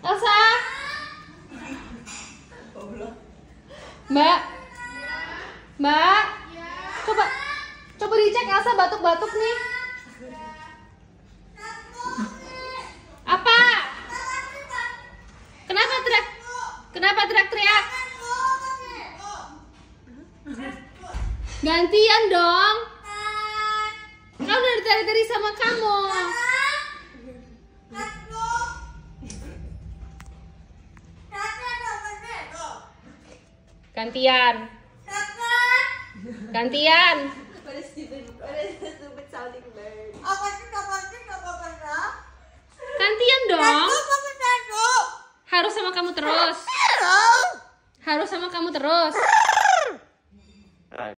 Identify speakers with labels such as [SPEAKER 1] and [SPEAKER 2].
[SPEAKER 1] Elsa. Mbak. Mbak. Coba dicek Elsa batuk-batuk nih. Apa? Kenapa teriak-teriak? Gantian dong. Kan udah ditari-tari sama kamu. Gantian. Gantian.
[SPEAKER 2] What a stupid sounding bird.
[SPEAKER 1] Gantian dong. Harus sama kamu terus. Harus sama kamu terus.